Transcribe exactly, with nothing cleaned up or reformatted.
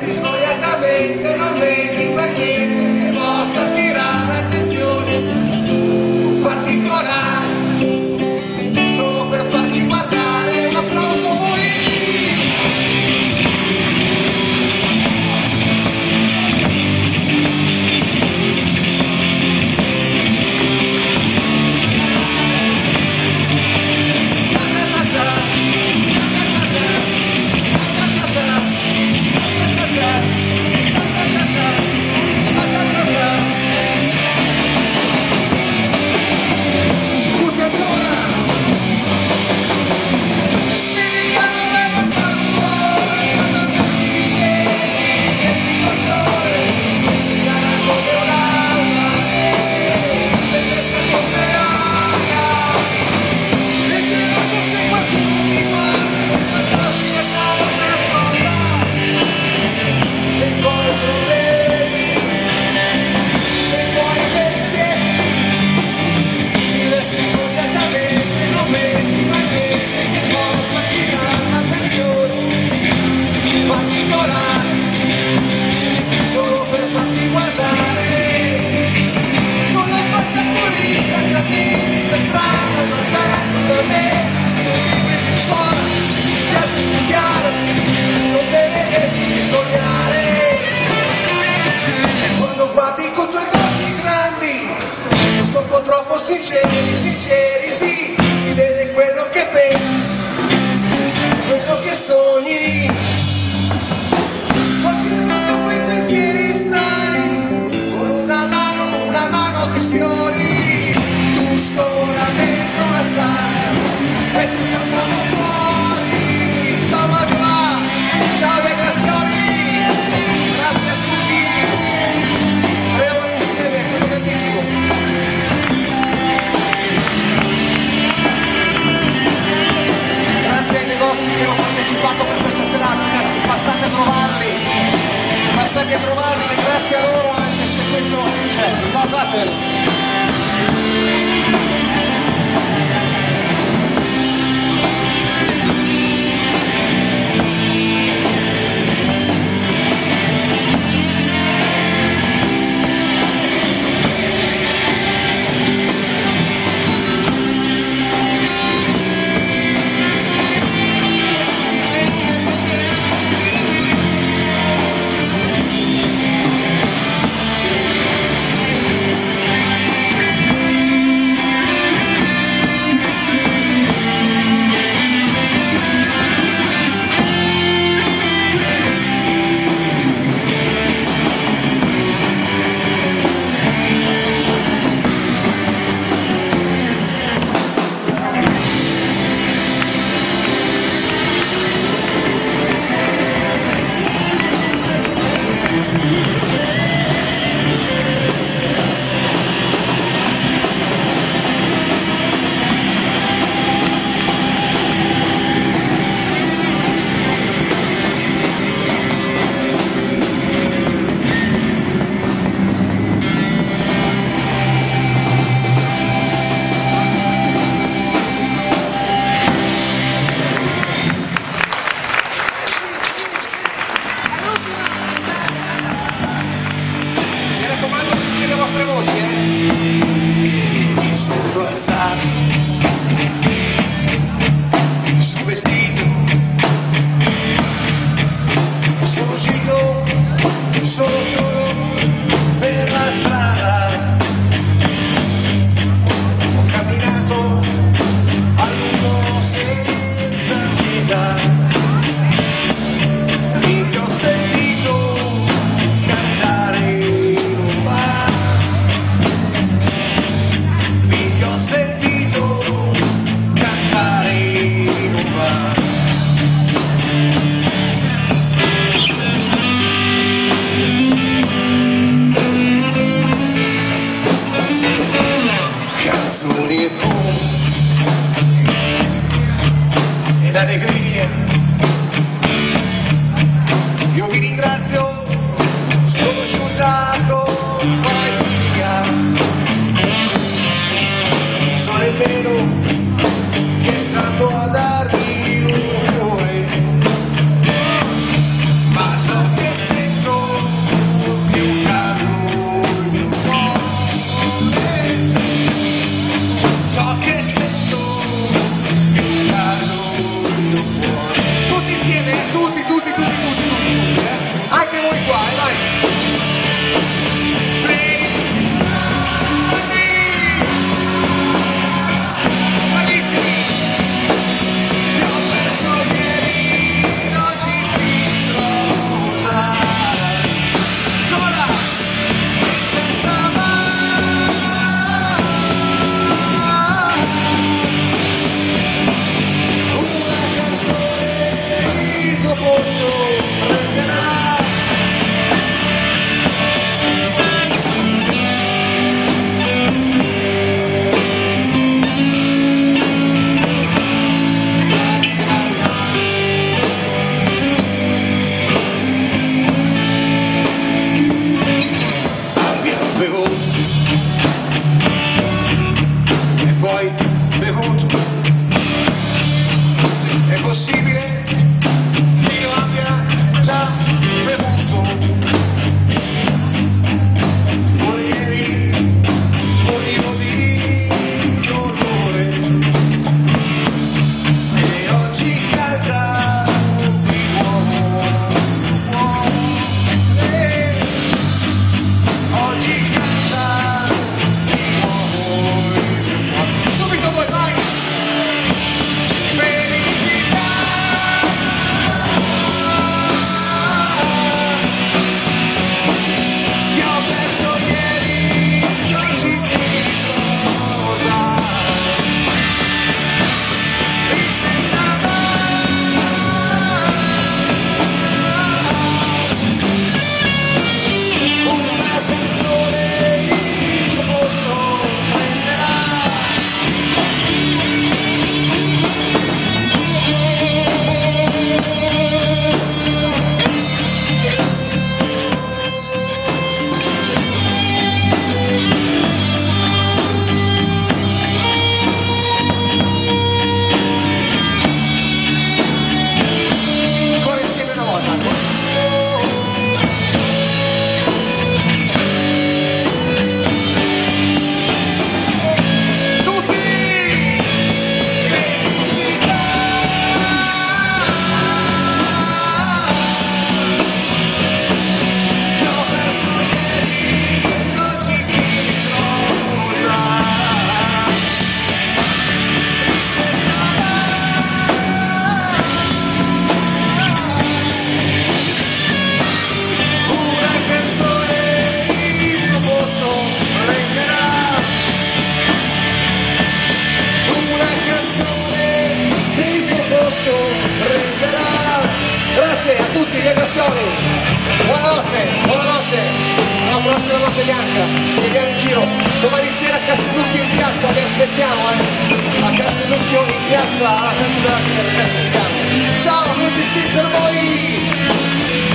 vesti svogliatamente, non vedi per niente che possa attirare attenzione un particolare, solo per farti guardare. Un applauso a voi. Solo per farti guardare, con la faccia pulita, cammini per strada, mangiando da me, sui libri di scuola, ti piace studiare, non te ne devi vergognare. E quando guardi con i tuoi occhi grandi, non sono un po' troppo sinceri, sinceri, sì, si vede quello che pensi, quello che sogni. Pensieri strani, con una mano, una mano ti sfiori, tu sola dentro una stanza e tu siamo fuori. Ciao Magma, ciao Migrazioni, grazie a tutti, tre ore insieme, è stato bellissimo. Grazie ai negozi che hanno partecipato per questa serata, ragazzi, passate a trovarli. Passate a trovarli, grazie a loro, anche se questo non c'è, guardatelo. Sul vestito sono uscito solo solo per la strada, ho camminato a lungo senza guida, finché ho sentito cantare in un bar, finché ho sentito cantare in un bar. Canzoni e fumo ed allegrie, io vi ringrazio, sconosciuta compagnia, so nemmeno che è stato a darmi un fiore, ma so che se notte bianca, ci vediamo in giro. Domani sera a Castellucchio in piazza, vi aspettiamo, eh. A Castellucchio in piazza, alla festa della fiera, vi aspettiamo. Ciao, tutti sti per voi!